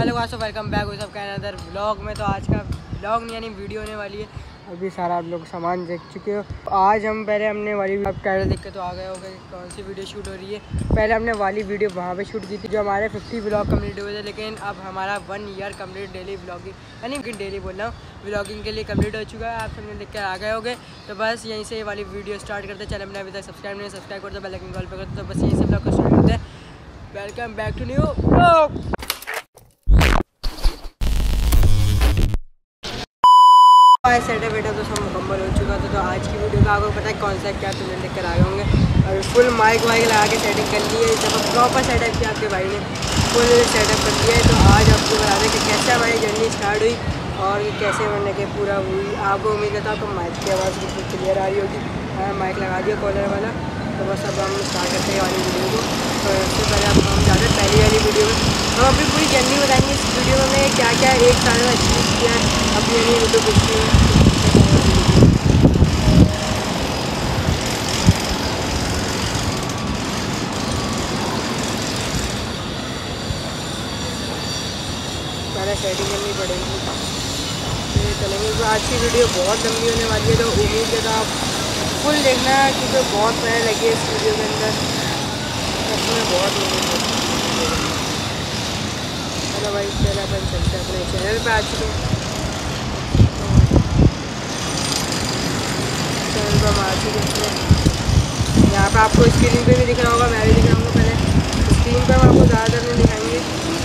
Hello guys, welcome back हो सबका another vlog में। तो आज का व्लॉग नहीं यानी वीडियो होने वाली है। अभी सारा आप लोग सामान देख चुके हो। आज हम पहले हमने वाली आप कैमरा देख के तो आ गए हो गए कौन सी वीडियो शूट हो रही है। पहले हमने वाली वीडियो वहाँ पे शूट की थी जो हमारे 50 व्लॉग कम्प्लीट हुए थे, लेकिन अब हमारा 1 ईयर कम्प्लीट डेली व्लॉगिंग यानी डेली बोल रहा हूँ व्लॉगिंग के लिए कम्प्लीट हो चुका है। आप सबने देख कर आ गए हो गए। तो बस यहीं से वाली वीडियो स्टार्ट करते। चैनल मैंने अभी तक सब्सक्राइब नहीं सब्सक्राइब करते, बेल आइकन कॉल पर करते। तो बस यहीं से व्लॉग को स्टार्ट करते हैं। Welcome back to new vlog. Setup वेटअप तो सब मुकम्मल हो चुका था। तो आज की वीडियो का आपको पता है कौन सा क्या तुमने देख कर आए होंगे। और फुल माइक वाइक लगा के सेटिंग कर ली है। जब प्रॉपर सेटअप किया आपके भाई ने, फुल सेटअप कर दिया है। तो आज आपको बता दें कि कैसे हमारी जर्नी स्टार्ट हुई और कैसे बनने के पूरा हुई। आपको उम्मीद था आपको माइक की आवाज़ बिल्कुल क्लियर आ रही होगी। माइक लगा दिया कॉलर वाला। तो बस अब हम स्टार्ट करते हैं वाली वीडियो को। तो उससे पहले आपको हम जाते हैं पहली वाली वीडियो में। हम अपनी पूरी जर्नी बताएंगे इस वीडियो में मैं क्या क्या एक साल में अचीव किया है अपनी यानी यूट्यूब हिस्ट्री में। पहले सेटिंग करनी पड़ेगी फिर चलेंगे। तो आज की वीडियो बहुत लंबी होने वाली है, तो उम्मीद है आप फुल देखना क्योंकि बहुत मेहनत लगी है इस वीडियो के अंदर। उसमें बहुत मेहनत है। चलो भाई चलो अपन चलते हैं अपने चैनल पे। आ चुके हैं चैनल पर हम आ चुके हैं। यहाँ पे आपको स्क्रीन पे भी दिख रहा होगा, मैं भी दिख रहा हूँ। पहले स्क्रीन पर हम आपको ज़्यादातर नहीं दिखाएंगे,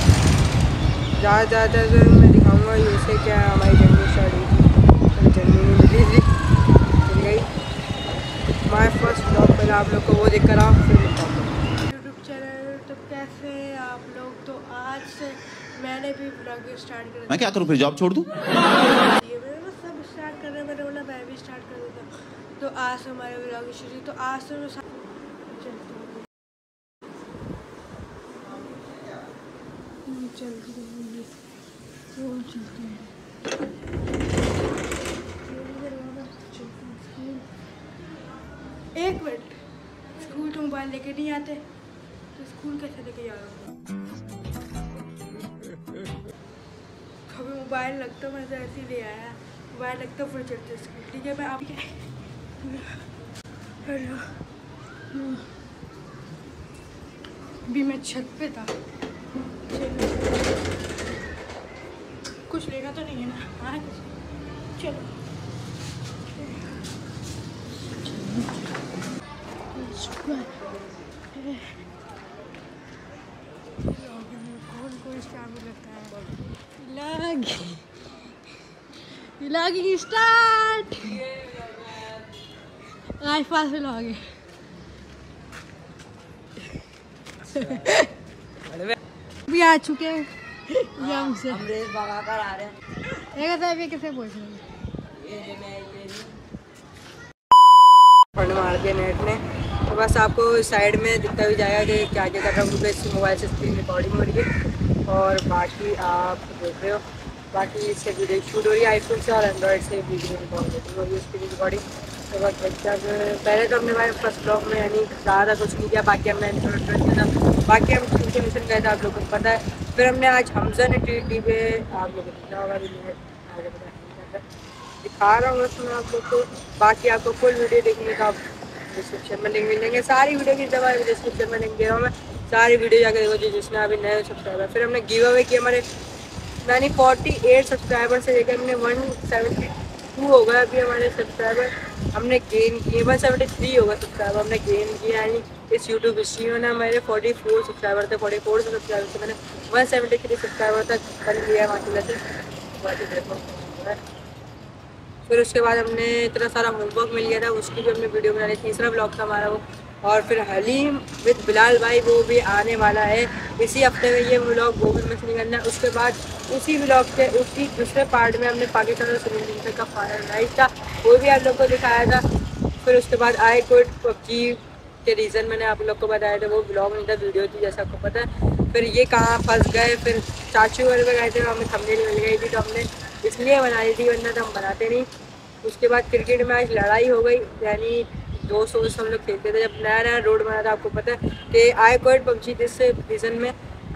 ज़्यादातर मैं दिखाऊंगा यूसे क्या हमारी जर्नी स्टार्ट हुई थी। जर्नी में मिली थी मिल गई हमारे फर्स्ट ब्लॉग। पहले आप लोग को वो देख कर आओ फिर यूट्यूब चैनल। तो कैसे आप लोग, तो आज से मैंने भी ब्लॉग स्टार्ट कर दिया। मैं क्या करूँ फिर, जॉब छोड़ दूँ? मैंने सब स्टार्ट कर रहे हैं, मैंने बोला मैं भी स्टार्ट कर देता हूँ। तो आज से हमारे ब्लॉग शुरू। तो आज से मैं एक मिनट, स्कूल तो मोबाइल लेके नहीं आते तो स्कूल कैसे लेके जा रहा हूँ? कभी मोबाइल लगता मैं तो ऐसे ही ले आया, मोबाइल लगता फिर चलते स्कूल। ठीक है मैं आप अभी मैं छत पे था। कुछ लेना तो नहीं है ना? हाँ चलो कौन लॉगिंग स्टार्ट। आज पास में लॉग भी आ चुके हैं। हम रेस भगा कर आ रहे हैं। ये कैसे पूछ रहे मार दिया नेट ने। तो बस आपको साइड में दिखता भी जाएगा कि क्या क्या कर रहा हूँ क्योंकि इस मोबाइल से स्क्रीन रिकॉर्डिंग हो रही है। और बाकी आप देख रहे हो बाकी इससे वीडियो शूट हो रही है आईफोन से और एंड्रॉइड से वीडियो रिकॉर्डिंग हो रही है स्क्रीन रिकॉर्डिंग। तो बस पहले तो हमने हमारे फर्स्ट ब्लॉग में यानी ज़्यादा कुछ नहीं किया। बाकी हमने इंट्रोडक्शन किया था, बाकी हम ट्यूशन मिशन गए थे, आप लोगों को पता है। फिर हमने आज हमजा ने टी पे आप लोगों को दिखा होगा दिखा रहा हूँ उसमें आप लोग को। बाकी आपको फुल वीडियो देखने का डिस्क्रिप्शन में लिंक मिल जाएंगे। सारी वीडियो की दवा डिस्क्रिप्शन में लिंक दे रहा हूँ मैं, सारी वीडियो जाकर देखो जी जिसने अभी नए सब्सक्राइबर। फिर हमने गिव अवे किया हमारे यानी 48 सब्सक्राइबर से लेकर हमने 172 हो गए अभी हमारे सब्सक्राइबर हमने गेन किए। 173 होगा सब्सक्राइबर हमने गेन किया यानी इस यूट्यूब हिस्ट्री में ना मेरे 44 सब्सक्राइबर थे। 44 सब्सक्राइबर से मैंने 173 सब्सक्राइबर तक कर लिया माशाल्लाह से। फिर उसके बाद हमने इतना सारा होमवर्क मिल गया था, उसकी भी हमने वीडियो बना ली। तीसरा ब्लॉग था हमारा वो। और फिर हलीम विद बिलाल भाई वो भी आने वाला है इसी हफ्ते में। ये व्लॉग वो भी मिस नहीं करना। उसके बाद उसी व्लॉग के उसी दूसरे पार्ट में हमने पाकिस्तान और श्रीलंका का फाइनल मैच था, वो भी आप लोग को दिखाया था। फिर उसके बाद आई क्विट पबजी के रीज़न मैंने आप लोग को बताया था, वो ब्लॉग नहीं था वीडियो थी जैसा आपको पता है। फिर ये कहाँ फंस गए, फिर चाचू वाले पे गए थे, हमें थंबनेल मिल गई थी तो हमने इसलिए बना ली थी, वरना तो हम बनाते नहीं। उसके बाद क्रिकेट मैच लड़ाई हो गई यानी 200 हम लोग खेलते थे जब नया नया रोड बना था। आपको पता है कि आई क्विट पबजी जिस रीज़न में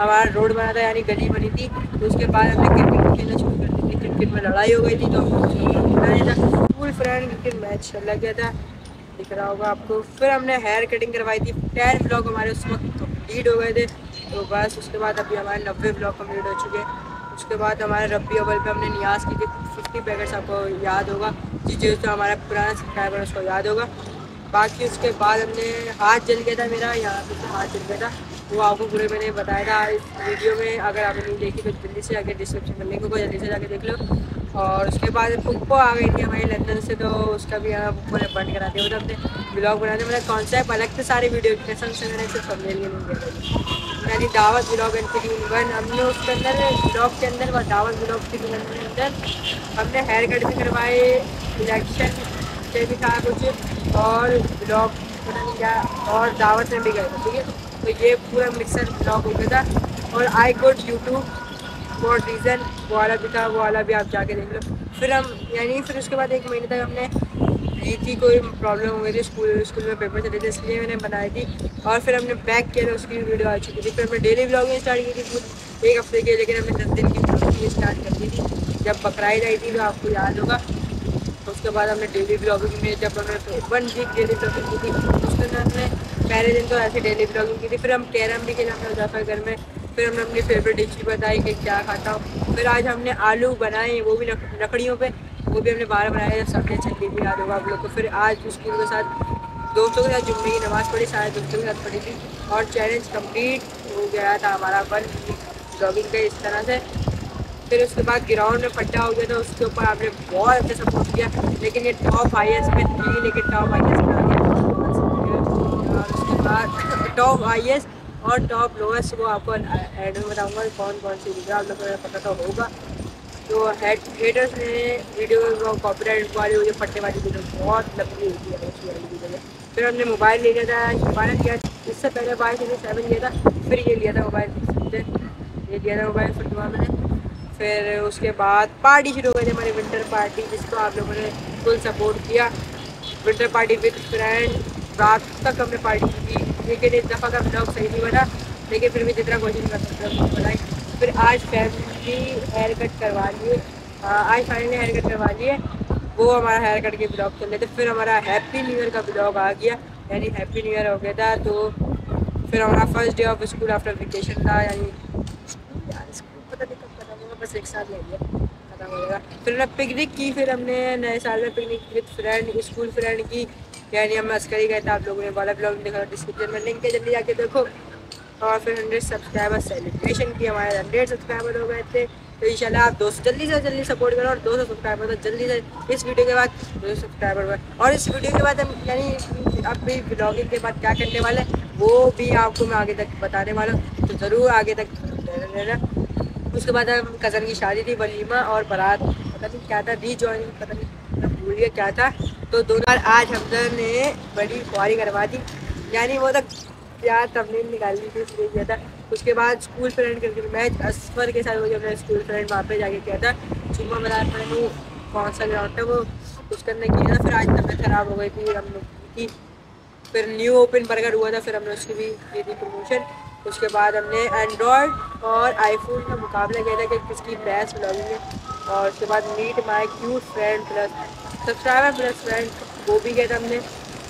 हमारा रोड बना था यानी गली बनी थी। तो उसके बाद हमने क्रिकेट खेलना शुरू कर दी थी। क्रिकेट में लड़ाई हो गई थी तो हमने स्कूल फ्रेंड क्रिकेट मैच लग गया था, दिख रहा होगा आपको। फिर हमने हेयर कटिंग करवाई थी। 10 ब्लॉग हमारे उस वक्त कंप्लीट हो गए थे। तो बस उसके बाद अभी हमारे 90 ब्लॉग कंप्लीट हो चुके हैं। उसके बाद हमारे रब्बी अव्वल पे हमने नियाज़ की थी 50 पैकेट्स, आपको याद होगा, जिस तो हमारा पुराना सब्सक्राइबर उसको याद होगा। बाकी उसके बाद हमने हाथ जल गया था मेरा, यहाँ पे हाथ जल गया था, वो आपको पूरे मैंने बताया था इस वीडियो में। अगर आपने नहीं देखी तो जल्दी से आके डिस्क्रिप्शन में लिंक होगा, जल्दी से जाके देख लो। और उसके बाद पुप्पो आ गई थी हमारी लंदन से, तो उसका भी यहाँ पुप्पो ने बंद करा दिया। मतलब अपने ब्लॉग बनाने मेरा कॉन्सेप्ट अलग थे सारे वीडियो के, कसम से मैंने सिर्फ समझ लिए नहीं गया। यानी दावत ब्लॉग एंड 3 हमने उसके अंदर ब्लॉग के अंदर व दावत ब्लॉग के अंदर हमने हेयर कट भी करवाए, इलेक्शन से भी था कुछ, और ब्लॉग पता नहीं क्या, और दावत में भी गए थे, ठीक है। तो ये पूरा मिक्सर ब्लॉग हो गया था। और I got YouTube for reason वो वाला भी था, वो वाला भी आप जाके देख लो। फिर हम यानी फिर उसके बाद 1 महीने तक हमने ली थी, कोई प्रॉब्लम हो गई थी, स्कूल में पेपर चले थे, इसलिए मैंने बनाई थी। और फिर हमने बैक किया था, उसकी वीडियो आ चुकी थी। फिर हमने डेली ब्लॉगिंग स्टार्ट की थी पूरे 1 हफ्ते के, लेकिन हमने 10 दिन की ब्लॉगिंग स्टार्ट कर दी थी जब बकरीद आई थी, तो आपको याद होगा। तो उसके बाद हमने डेली ब्लॉगिंग में जब हमने 1 वीक डेली ब्लॉगिंग की थी, उसके अंदर हमने पहले दिन तो ऐसे डेली ब्लॉगिंग की थी। फिर हम कैरम भी खेला हमने जाकर घर में। फिर हमने अपनी फेवरेट डिश भी बताई कि क्या खाता हूँ। फिर आज हमने आलू बनाए, वो भी लकड़ियों पे, वो भी हमने 12 बनाए जब सबने छली भी याद होगा आप लोग को। फिर आज स्कूल के साथ दोस्तों के साथ जुम्मे की नमाज़ पढ़ी, सारे दोस्तों के साथ पढ़ी थी, और चैलेंज कंप्लीट हो गया था हमारा 1 वीक ब्लॉगिंग का इस तरह से। फिर उसके बाद ग्राउंड में फट्टा हो गया था, उसके ऊपर आपने बहुत अच्छा सपोर्ट किया, लेकिन ये टॉप IAS में थी, लेकिन टॉप IAS में आ गया। और उसके बाद टॉप IAS और टॉप लोएस्ट वो आपको एंड में बताऊँगा कौन कौन सी वीडियो, आप लोगों को पता तो होगा। तो हेटर्स ने वीडियो कॉपीराइट वाली वीडियो, फटने वाली वीडियो बहुत लंबी होती है उस वाली वीडियो में। फिर हमने मोबाइल ले लिया था, मोबाइल लिया, इससे पहले मोबाइल 7 लिया था, फिर ये लिया था मोबाइल, ये लिया था मोबाइल फिर मैंने। फिर उसके बाद पार्टी शुरू हो गई थी हमारी, विंटर पार्टी, जिसको आप लोगों ने फुल सपोर्ट किया। विंटर पार्टी विद फ्रेंड, रात तक हमने पार्टी की, लेकिन इस दफ़ा का ब्लॉग सही नहीं बना, लेकिन फिर भी जितना कोशिश कर सकते हैं बनाई। फिर आज फैमिली हेयर कट करवा लिए, आज फाइनली हेयर कट करवा लिए, वो हमारा हेयर कट के ब्लॉग चल रहे थे। फिर हमारा हैप्पी न्यू ईयर का ब्लॉग आ गया, यानी हैप्पी न्यू ईयर हो गया था। तो फिर हमारा first day of school after vacation था, यानी स्कूल पता नहीं कब खत्म होगा, बस 1 साल रह गया खत्म हो जाएगा। फिर हमने पिकनिक की, फिर हमने नए साल में picnic with friend, school friend की, यानी हम अस्करी गए थे। आप लोगों ने वाला ब्लॉग देखा, डिस्क्रिप्शन में लिंक है, जल्दी जाके देखो। और फिर 100 सब्सक्राइबर सेलिब्रेशन की, हमारे 100 सब्सक्राइबर हो गए थे। तो इंशाल्लाह आप दोस्त जल्दी से जल्दी सपोर्ट करो, और 200 सब्सक्राइबर तो जल्दी से इस वीडियो के बाद 200 सब्सक्राइबर पर। और इस वीडियो के बाद हम यानी अब भी ब्लॉगिंग के बाद क्या करने वाले वो भी आपको मैं आगे तक बताने वाला हूँ, तो ज़रूर आगे तक रहना। उसके बाद हम कज़न की शादी थी, वलीमा और बारात, पता नहीं क्या था, रीजॉइनिंग, पता नहीं मैं भूल गया क्या था। तो दोनों बार आज हमजा ने बड़ी खुआरी करवा दी, यानी वो तक क्या तमलीन निकालनी थी, इसलिए किया था। उसके बाद स्कूल फ्रेंड करके मैच असफर के साथ, वो जब मैं स्कूल फ्रेंड वहाँ पे जाके किया था, जुम्मा बाजार में कौन सा ग्राउंड था वो, उसके अंदर किया था। फिर आज तबीयत ख़राब हो गई थी हम लोग की। फिर न्यू ओपन बर्गर हुआ था, फिर हमने उसकी भी की थी प्रमोशन। उसके बाद हमने एंड्रॉयड और आईफोन का मुकाबला किया था कि किसकी बेस्ट ब्लॉगिंग है। और उसके बाद meet my cute friend plus subscriber plus friend, वो भी किया था हमने।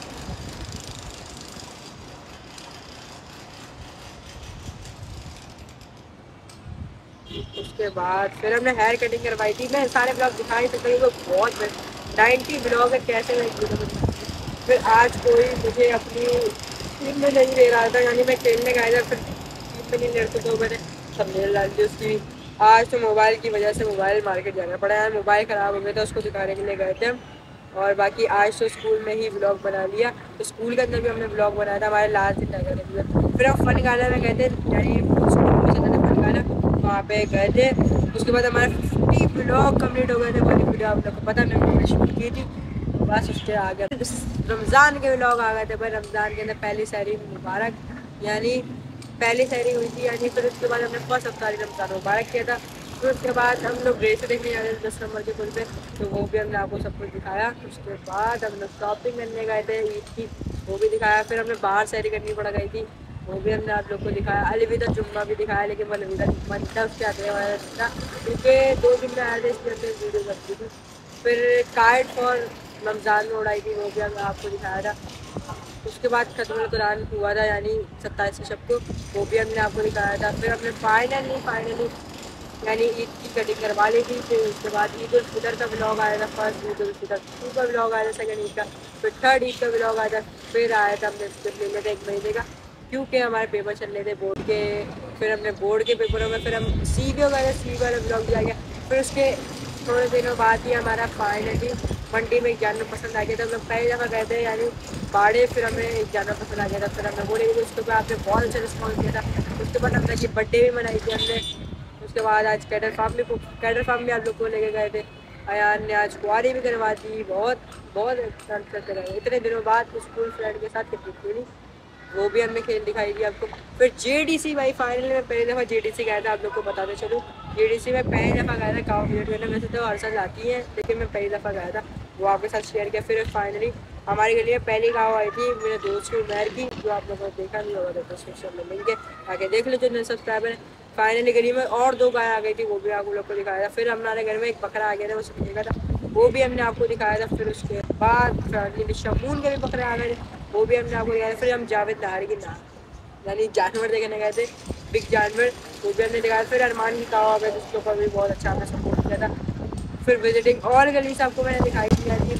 उसके बाद फिर हमने हेयर कटिंग करवाई थी। मैं सारे ब्लॉग दिखा नहीं सकता क्योंकि बहुत 90 ब्लॉग है, कैसे मैं वीडियो में। फिर आज कोई मुझे अपनी टीम में नहीं ले रहा था, यानी मैं खेलने गया था, फिर टीम में नहीं ले रहे तो मैंने थंबनेल डाल दी उसकी। आज तो मोबाइल की वजह से मोबाइल मार्केट जाना पड़ा यार, मोबाइल ख़राब हो गया था, उसको दिखाने के लिए गए थे हम। और बाकी आज तो स्कूल में ही ब्लॉग बना लिया, तो स्कूल के अंदर भी हमने ब्लॉग बनाया था, हमारे लास्ट दिन लगा। फिर हम फन गाना में गए थे, यानी फन गाना वहाँ पे गए थे। उसके बाद हमारे 50 ब्लॉग कंप्लीट हो गए थे, बड़ी वीडियो आप लोग को पता मैंने शूट की थी, बस उसके आ गया। रमज़ान के ब्लॉग आ गए थे भाई, रमज़ान के अंदर पहली सहरी मुबारक, यानी पहली सहरी हुई थी, यानी फिर उसके बाद हमने फर्स्ट अफ्तारी रमज़ान मुबारक किया था। फिर उसके बाद हम लोग रेस देखने जा रहे थे 10 नंबर के पुल पे, तो वो भी हमने आपको सब कुछ दिखाया। उसके बाद हम लोग शॉपिंग करने गए थे ईद की, वो भी दिखाया। फिर हमने बाहर सहरी करनी पड़ गई थी, वो भी हमने आप लोग को दिखाया। अलविदा जुम्मा भी दिखाया, लेकिन वो अलविदा जुम्मा नहीं था, उसके आगे वाला था क्योंकि 2 दिन में आए थे, इसलिए हमने वीडियो बनती थी। फिर काइट फॉर रमज़ान में उड़ाई थी, वो भी हमने आपको दिखाया था। उसके बाद खत्म कुरान हुआ था, यानी 27 शब को, वो भी हमने आपको दिखाया था। फिर हमने फाइनली यानी ईद की कटिंग करवा ली थी। फिर उसके बाद ईद उल फितर का ब्लॉग आया था, फर्स्ट ईद उल फितर 2 का ब्लॉग आया था, सेकंड ईद का, फिर थर्ड ईद का ब्लॉग आया था। फिर आया था हमने स्किप ले लिया था 1 महीने का, क्योंकि हमारे पेपर चल रहे थे बोर्ड के। फिर हमने बोर्ड के पेपरों में फिर हम सी वाला ब्लॉग दिया गया। फिर उसके थोड़े दिनों बाद ही हमारा फाइनली मंडी में एक जानवर पसंद आ गया था। हम लोग पहली दफ़ा गए थे यानी बाड़े, फिर हमें एक जानवर पसंद आ गया था। फिर हमने बोले उसके बाद आपने बहुत अच्छा रिस्पॉन्स दिया था। उसके बाद हमने बर्थडे भी मनाई थी हमने। उसके बाद आज कैडर फार्म भी आप लोग को लेके गए थे। अयान ने आज कुआरी भी करवा दी। बहुत करते रहे इतने दिनों बाद स्कूल फ्रेंड के साथ क्रिकेट खेली, वो भी हमने खेल दिखाई थी आपको। फिर जेडीसी भाई फाइनल में पहली दफ़ा जेडीसी गया था, आप लोग को बताते चलूँ। जेडीसी में पहली दफ़ा गया था काव विजिट करने, वैसे तो हर साल आती है, लेकिन मैं पहली दफ़ा गया था, वो आपके साथ शेयर किया। फिर फाइनली हमारी गली में पहली गाँव आई थी मेरे दोस्त की उमर की, जो आप लोगों ने देखा नहीं होगा, डिस्क्रिप्शन में लिंक है, आके देख लो जो नए सब्सक्राइबर है। फाइनली गली में और 2 गाय आ गई थी, वो भी आप लोग को दिखाया था। फिर हमारे घर में एक बकरा आ गया था, वो सीखने था, वो भी हमने आपको दिखाया था। फिर उसके बाद फाइनली शमून के भी बकरे आ गए थे, वो भी हमने आपको दिखाया। फिर हम जावेद नहारी की यानी जानवर देखने गए थे, बिग जानवर, वो भी हमने दिखाया। फिर अरमान की कावा गए, जिसके ऊपर भी बहुत अच्छा हमने सपोर्ट किया था। फिर विजिटिंग और गली से आपको मैंने दिखाई थी, यानी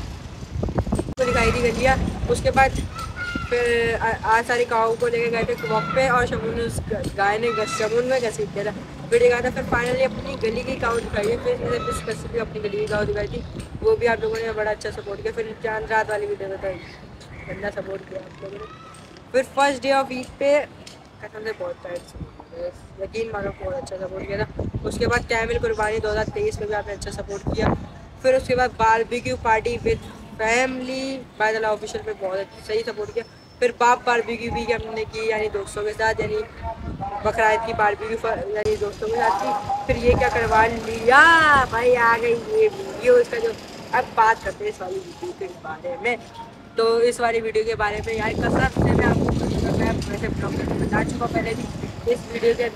तो दिखाई थी गलियाँ। उसके बाद फिर आज सारी काऊ को लेके गए थे वॉक पे, और शमून ने उस गाय ने शमून में घसीट दिया था, फिर दिखाया था। फिर फाइनली अपनी गली की काऊ दिखाई है, फिर स्पेसिफिक अपनी गली की काऊ दिखाई थी, वो भी आप लोगों ने बड़ा अच्छा सपोर्ट किया। फिर चांद रात वाली वीडियो बताई, गंदा सपोर्ट किया आप लोगों ने। फिर फर्स्ट डे ऑफ ईद पे कसम से बहुत टाइट यकीन मानो बहुत अच्छा सपोर्ट किया था। उसके बाद कैमिल कुर्बानी 2023 में भी आपने अच्छा सपोर्ट किया। फिर उसके बाद barbecue party with family by the official पे बहुत सही सपोर्ट किया। फिर बाप बारबेक्यू भी हमने की, यानी दोस्तों के साथ, यानी बकरा ईद की बारबेक्यू यानी दोस्तों के साथ की। फिर ये क्या करवा लिया भाई, आ गई ये वीडियो, इसका जो अब बात करते हैं इस वाली वीडियो के बारे में। तो इस वाली वीडियो के बारे में यार कसम से मैं आपको वैसे ब्लॉग में बता चुका पहले भी। इस वीडियो के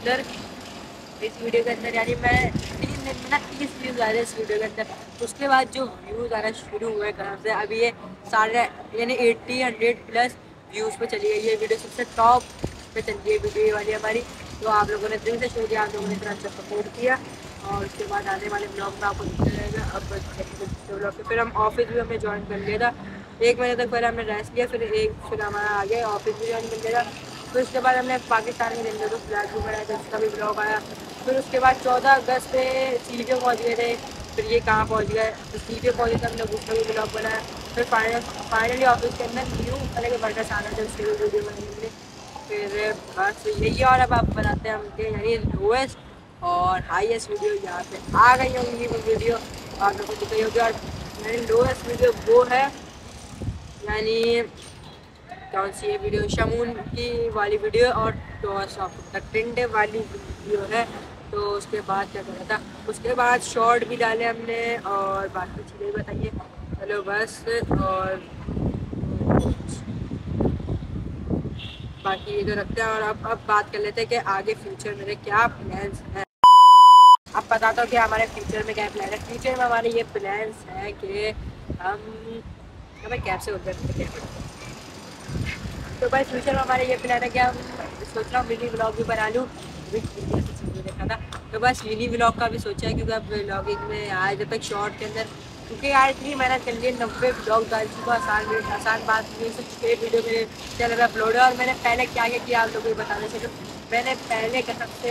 अंदर यानी मैं 3 दिन में ना 30 व्यूज़ आ रहे हैं इस वीडियो के अंदर। उसके बाद जो व्यूज़ आना शुरू हुए कसम से, अभी ये सारे यानी 80-100 प्लस व्यूज़ पे चली गई है वीडियो, सबसे टॉप पे चल गई है वीडियो वाली हमारी। तो आप लोगों ने दिल से शुक्रिया, आप लोगों ने इतना अच्छा सपोर्ट किया। और उसके बाद आने वाले ब्लॉग में आपको दिखता रहेगा। अब ब्लॉग पे फिर हम ऑफिस भी हमने ज्वाइन कर लिया था, 1 महीने तक पहले हमने रेस्ट लिया। फिर हमारा आ गया ऑफिस भी ज्वाइन कर लिया था। फिर उसके बाद हमने पाकिस्तान में जिंदगी फ्लैग भी बनाया था, उसका भी ब्लॉग आया। फिर उसके बाद 14 अगस्त पे सीलियो पहुँच गए थे। फिर ये कहाँ पहुँच गए, तो सीलियो पहुँचे थे, हमने उसका भी ब्लॉग बनाया। फिर फाइनली ऑफिस के अंदर न्यू तरह के वर्कर्स आना थे, उसके भी वीडियो बनाने। फिर बस यही, और अब आप बनाते हैं हमके यानी लोएस्ट और हाईएस्ट वीडियो यहाँ पे आ गई होंगी। वो वीडियो आप लोगों को दिख रही होगी, और मेरी लोएस्ट वीडियो वो है, यानी कौन सी ये वीडियो, शमून की वाली वीडियो और टिंडे वाली वीडियो है। तो उसके बाद क्या करा था, उसके बाद शॉर्ट भी डाले हमने और बाकी चीज़ें बताइए। चलो बस, और बाकी ये तो रखते हैं। और अब बात कर लेते हैं कि आगे फ्यूचर मेरे क्या प्लान्स हैं। अब बताता हूँ कि हमारे फ्यूचर में क्या प्लान है। फ्यूचर में हमारे ये प्लान्स हैं कि हम हमें कैब से उधर, तो भाई फ्यूचर में हमारे ये प्लान है कि हम सोच रहा हूँ मिनी ब्लॉग भी बना लूँ। वीडियो देखा था, तो बस मिनी ब्लॉग का भी सोचा है, क्योंकि अब ब्लॉगिंग में आए जब तक शॉर्ट के अंदर, क्योंकि यार इतनी मेहनत कर ली है, 90 ब्लॉग डाल चुका, आसान बात नहीं है। सिर्फ 1 वीडियो मेरे चैनल पर अपलोड है। और मैंने पहले क्या क्या किया आप लोगों को बताने से, मैंने पहले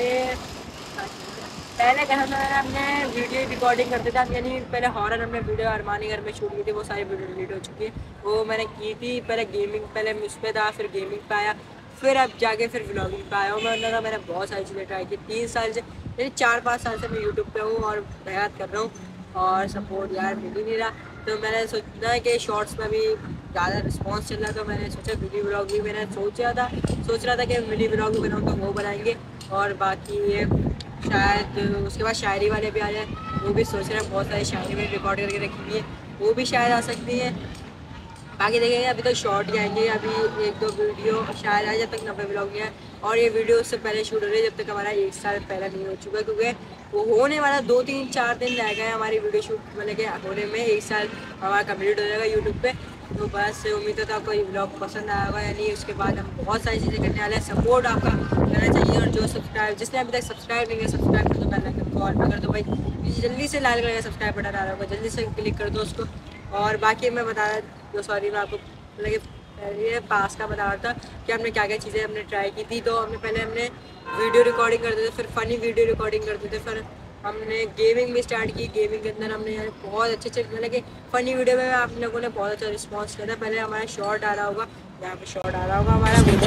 कसम से हमने वीडियो रिकॉर्डिंग करते थे, यानी पहले हॉरर हमने वीडियो अरमानी घर में शूट की थी, वो सारी वीडियो डिलीट हो चुकी है, वो मैंने की थी। पहले गेमिंग, पहले उस पर था, फिर गेमिंग पे आया, फिर अब जाके फिर व्लॉगिंग पे आया हूँ। मैंने बहुत सारी चीज़ें ट्राई की 3 साल से, यानी 4-5 साल से मैं यूट्यूब पे हूँ और मेहनत कर रहा हूँ, और सपोर्ट यार मिल ही नहीं रहा। तो मैंने सोचा है कि शॉर्ट्स में भी ज़्यादा रिस्पॉन्स चल रहा है, तो मैंने सोचा मिनी ब्लॉग भी मैंने सोच रहा था कि मिनी ब्लॉग भी बनाऊँ, तो वो बनाएंगे। और बाकी ये शायद उसके बाद शायरी वाले भी आ जाए, वो भी सोच रहे हैं, बहुत सारी शायरी में रिकॉर्ड करके रखी हुई है, वो भी शायद आ सकती है। बाकी देखेंगे अभी तो शॉर्ट जाएंगे, अभी 1-2 वीडियो शायद आए जब तक 90 ब्लॉग नहीं है। और ये वीडियो उससे पहले शूट हो रही है जब तक हमारा 1 साल पहले नहीं हो चुका, क्योंकि वो होने वाला 2-3-4 दिन रह गए हमारी वीडियो शूट मतलब कि होने में 1 साल हमारा कम्प्लीट हो जाएगा यूट्यूब पे। तो बस उम्मीद है तो आपको ये ब्लॉग पसंद आया होगा, यानी उसके बाद हम बहुत सारी चीज़ें करने वाले हैं। सपोर्ट आपका करना चाहिए, और जो सब्सक्राइब जिसने अभी तक सब्सक्राइब नहीं किया सब्सक्राइब कर दो, बेल आइकन को ऑल पे कर दो भाई, जल्दी से लाल कलर का सब्सक्राइब बटन आ रहा होगा, जल्दी से क्लिक कर दो उसको। और बाकी मैं बता रहा सॉरी मैं आपको मतलब ये पास का बता रहा था कि हमने क्या क्या चीज़ें हमने ट्राई की थी। तो हमने वीडियो रिकॉर्डिंग करते थे, फिर फ़नी वीडियो रिकॉर्डिंग करते थे, फिर हमने गेमिंग भी स्टार्ट की। गेमिंग के अंदर हमने यार बहुत अच्छे मतलब कि फ़नी वीडियो में आप लोगों ने बहुत अच्छा रिस्पॉन्स किया था। पहले हमारा शॉर्ट आ रहा होगा, यहाँ पे शॉर्ट आ रहा होगा हमारा वीडियो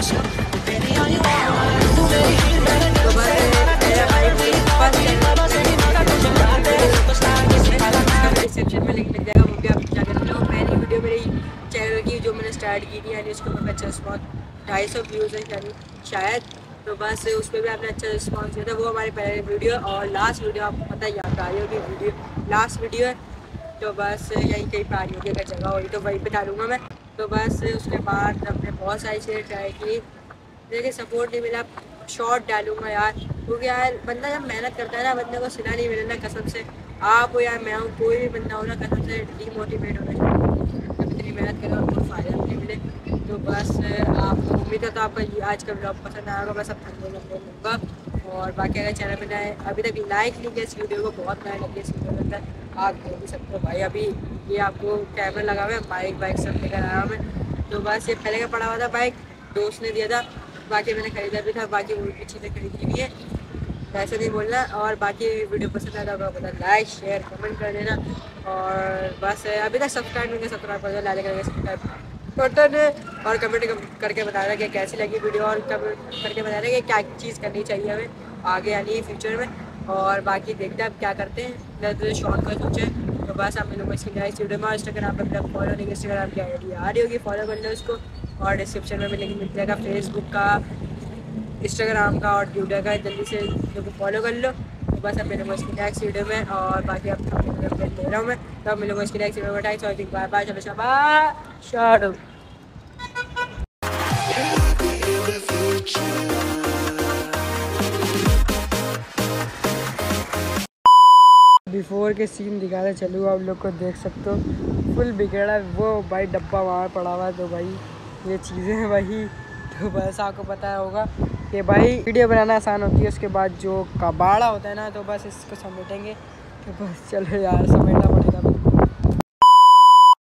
डिस्क्रिप्शन में लिंक मिल जाएगा, वो भी आप क्या करते हो। पहली वीडियो मेरी चैनल की जो मैंने स्टार्ट की थी, यानी उसको मैं अच्छा रिस्पॉन्स 250 व्यूज़ है यानी शायद, तो बस उस पर भी आपने अच्छा रिस्पॉन्स दिया था। वो हमारी पहले वीडियो और लास्ट वीडियो आपको पता ही याद आ रही होगी वीडियो लास्ट वीडियो है। तो बस यहीं कहीं पर आ रही होगी, अगर जगह हुई तो वहीं पर डालूँगा मैं। तो बस उसके बाद हमने बहुत सारी चीज़ें ट्राई की, देखिए सपोर्ट नहीं मिला। शॉर्ट डालूंगा यार, क्योंकि यार बंदा जब मेहनत करता है ना, बंदे को सिला नहीं मिले ना कसम से। आप हो या मैं हूँ, कोई भी बंदा हो ना, कसम से डीमोटिवेट होना चाहिए। जब इतनी मेहनत करें और कोई फ़ायदा नहीं मिले तो बस आप उम्मीद है तो आपका आज का ब्लॉग पसंद आएगा। बस अब थंबनेल लूँगा, और बाकी अगर चैनल पे नए अभी तक लाइक नहीं किया इस वीडियो को, बहुत नया लगे इस वीडियो के अंदर, आप देख भी सकते हो भाई। अभी ये आपको कैमरा लगा हुआ है, बाइक सब लेकर आया हूँ मैं। तो बस ये पहले का पड़ा हुआ था बाइक, दोस्त ने दिया था, बाकी मैंने ख़रीदा भी था, बाकी वो भी चीज़ें खरीदी भी है, ऐसा नहीं बोलना। और बाकी वीडियो पसंद आया तो आपको लाइक शेयर कमेंट कर देना, और बस अभी तक सब्सक्राइब नहीं किया सब्सक्राइब कर दो, लाइक करके सब्सक्राइब बटन है, और कमेंट करके बताना कि कैसी लगी वीडियो, और कमेंट करके बताना कि क्या चीज़ करनी चाहिए हमें आगे यानी फ्यूचर में। और बाकी देखते हैं अब क्या करते हैं, तो शॉर्ट का सोचे। तो बस आप लोगों को इसकी नेक्स्ट वीडियो में इंस्टाग्राम पर फॉलो नहीं, इंस्टाग्राम की आई डी आ रही होगी, फॉलो कर लो उसको, और डिस्क्रिप्शन में भी लिंक मिल जाएगा फेसबुक का, इंस्टाग्राम का और ट्विटर का, जल्दी से लोगों को फॉलो कर लो। तो बस अब मिलूँगा इसकी नेक्स्ट वीडियो में, और बाकी अब ले रहा हूँ मैं, तो अब मिलूँगा इसकी नेक्स्ट वीडियो में। थैंक्स फॉर बाय बाय, चलो शाबाश। बिफोर के सीन दिखाते चलूँ, आप लोग को देख सकते हो फुल बिगड़ा वो भाई डब्बा वहाँ पड़ा हुआ है। तो भाई ये चीज़ें हैं भाई, तो बस आपको पता होगा कि भाई वीडियो बनाना आसान होती है, उसके बाद जो कबाड़ा होता है ना, तो बस इसको समेटेंगे। तो बस चलो यार समेटा